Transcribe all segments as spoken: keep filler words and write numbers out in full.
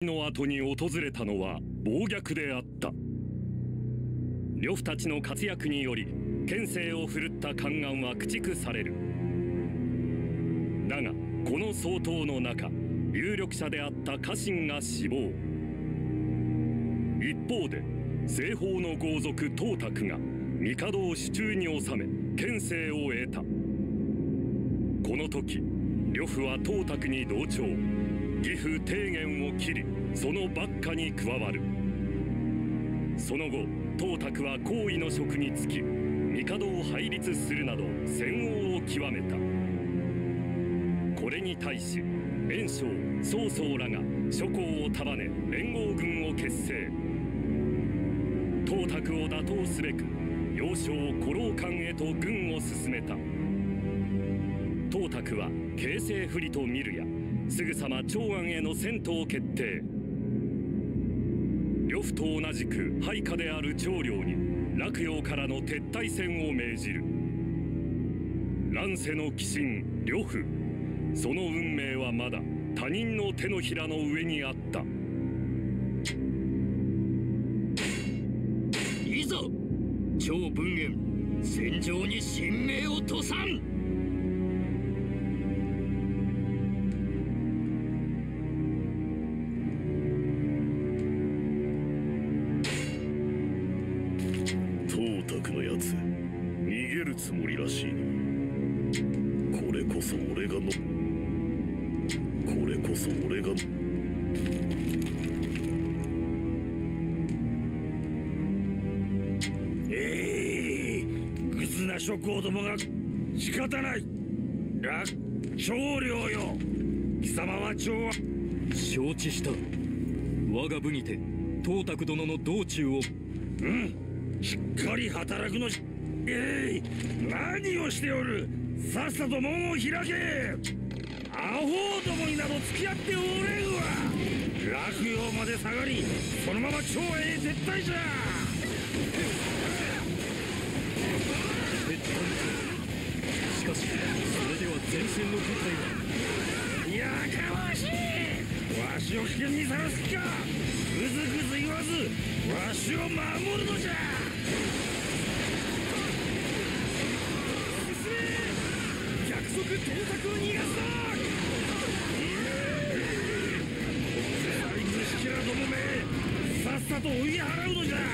の後に訪れたのは暴虐であった。呂布たちの活躍により権勢を振るった宦官は駆逐される。だがこの総統の中、有力者であった家臣が死亡。一方で西方の豪族董卓が帝を手中に収め権勢を得た。この時呂布は董卓に同調、義父提言を切りその幕下に加わる。その後董卓は皇位の職に就き帝を拝立するなど専横を極めた。これに対し袁紹、曹操らが諸侯を束ね連合軍を結成。董卓を打倒すべく要衝虎牢関へと軍を進めた。董卓は形勢不利と見るやすぐさま長安への遷都を決定。呂布と同じく配下である長領に洛陽からの撤退戦を命じる。乱世の鬼神呂布、その運命はまだ他人の手のひらの上にあった。 いざ超文元戦場に神明を塗産。 董卓のやつ逃げるつもりらしいな。これこそ俺がのこれこそ俺がええー、グズな諸侯どもが仕方ない。ら長領よ、貴様は長は承知した。我が部にて董卓殿の道中を。 うん、しっかり働くのし。えい、何をしておる。さっさと門を開け。アホどもになど付き合っておれんわ。洛陽まで下がりそのまま長安へ撤退じゃ。 しかしそれでは前線の部隊は。やかましい。わしを危険にさらす気か。ぐずぐず言わずわしを守るのじゃ。進め、約束董卓を逃がすぞ。サイズシキラどもめ、さっさと追い払うのじゃ。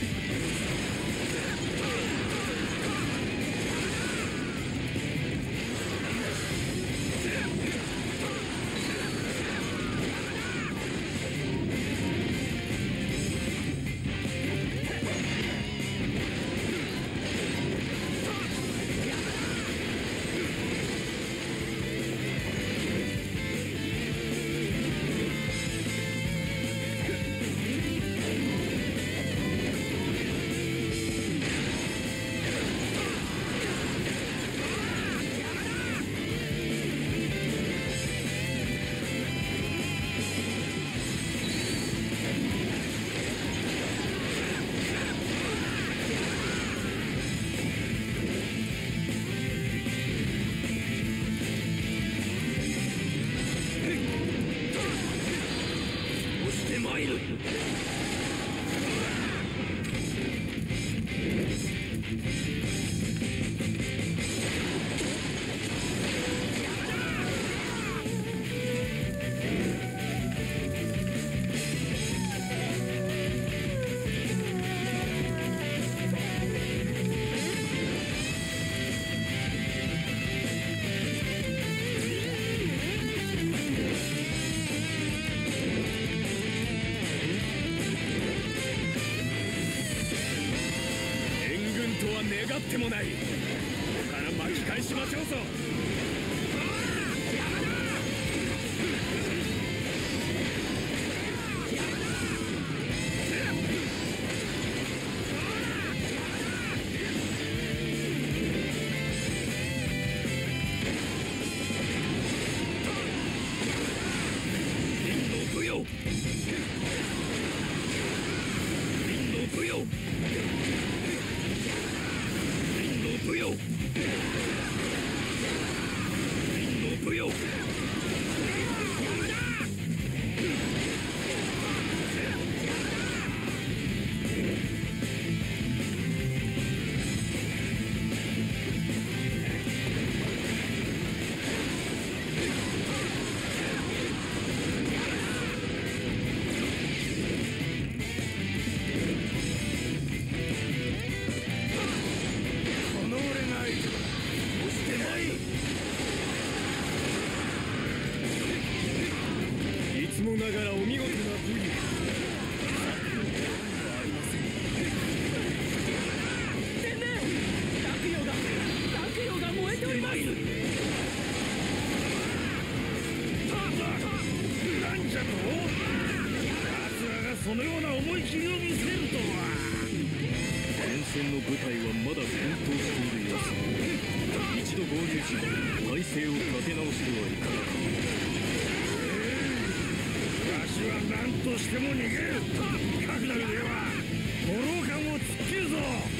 ってもない。ここから巻き返しましょうぞ。凛の舞踊、凛の舞踊、舞踊。 そのような思い切りを見せるとは。 前線の部隊はまだ奮闘している様子。一度合流し体勢を立て直してはいかがか。 わしは何としても逃げる。かくなる上は五郎艦を突っ切るぞ。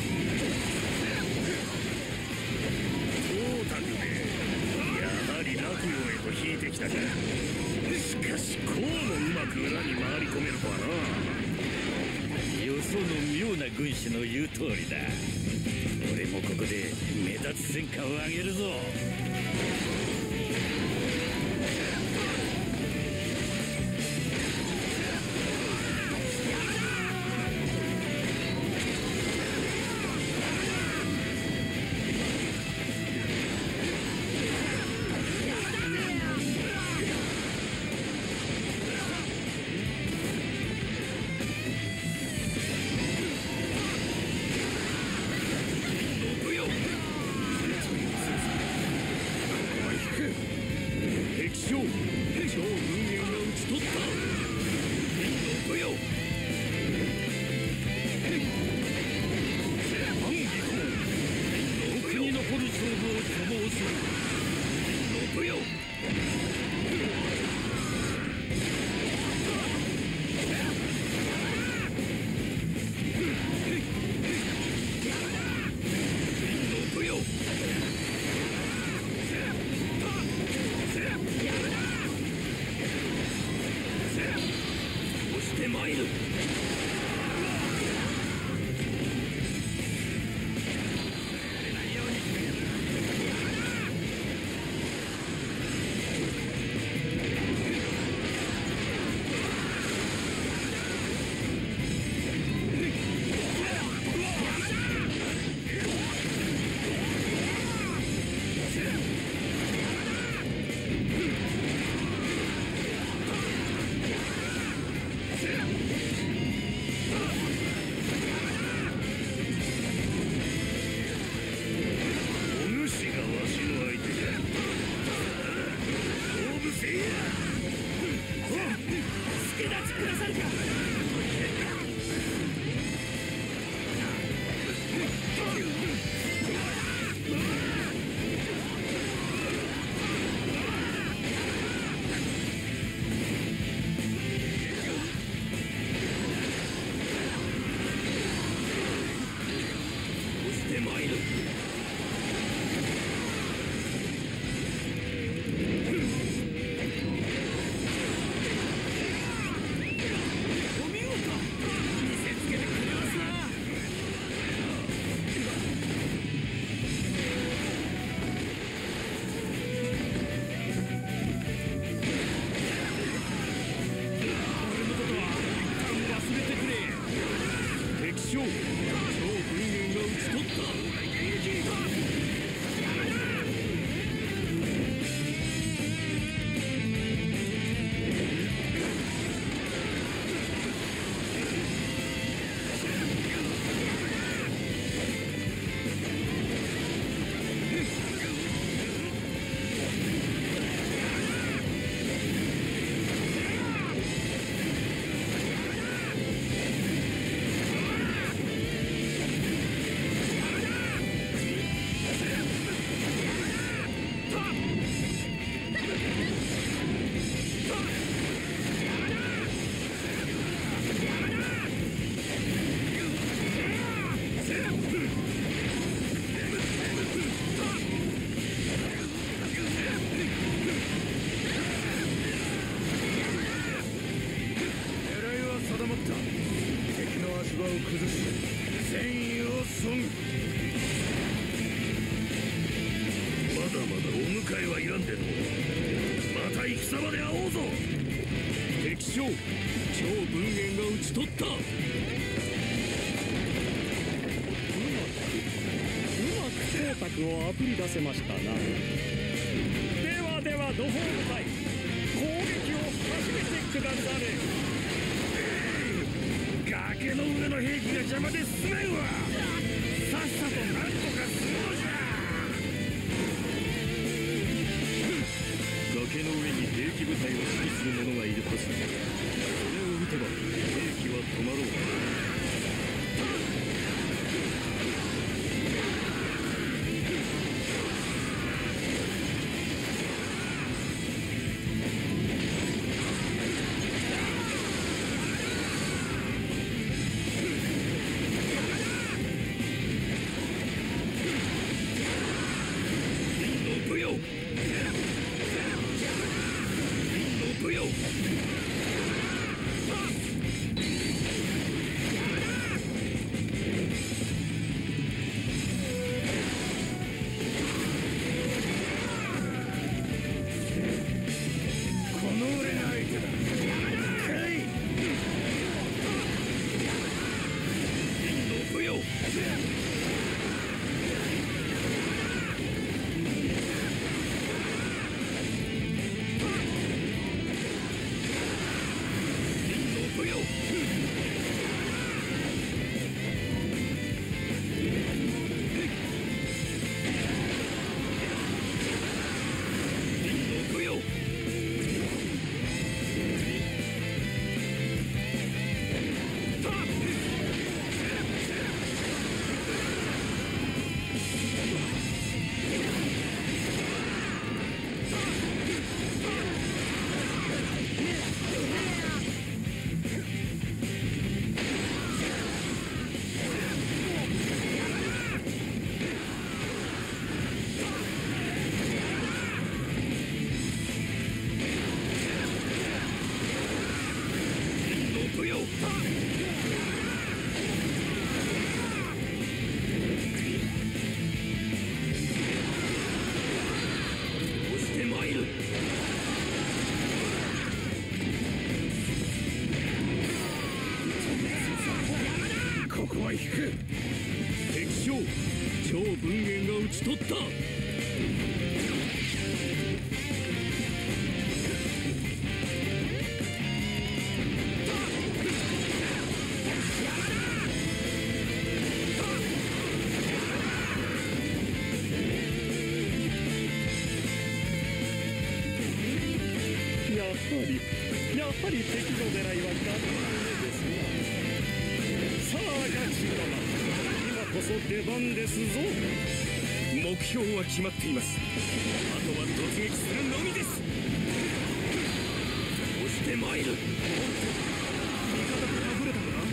そうだくめ、やはり落語へと引いてきたか。しかしこうもうまく裏に回り込めるとはな。 よその妙な軍師の言う通りだ。俺もここで目立つ戦果を上げるぞ。 をあぶり出せましたな。ではでは土砲部隊、攻撃を始めてくだされ。 崖の上の兵器が邪魔で進めんわ。さっさと何とかするのじゃ。 崖の上に兵器部隊を指揮する者がいるはず。それを撃てば兵器はは引く。 敵将超文元が討ち取った。 やはりやはり敵の狙いはガンのですな。さあガチ殿、今こそ出番ですぞ。 目標は決まっています。あとは突撃するのみです。 押してまいる。 味方が隠れたかな。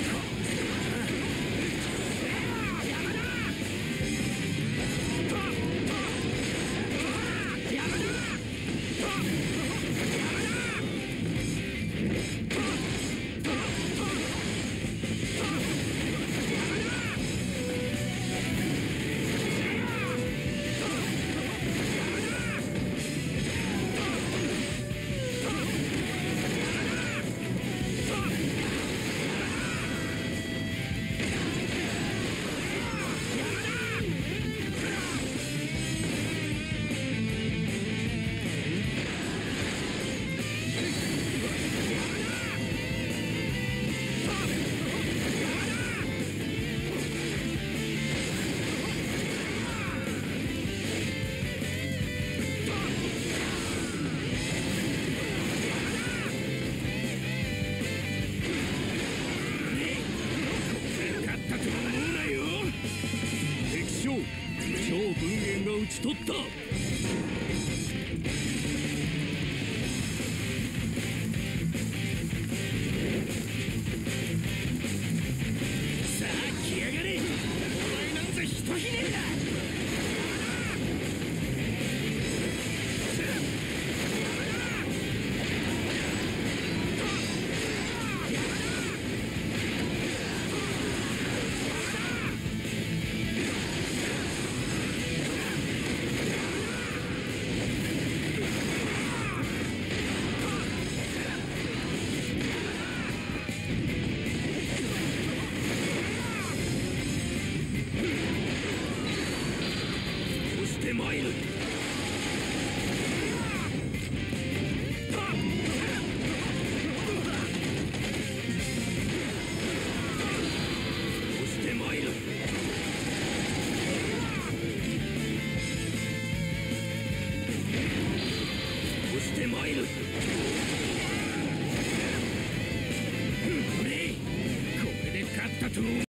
超文元が討ち取った。 さあ来やがれ。お前なんざひとひねり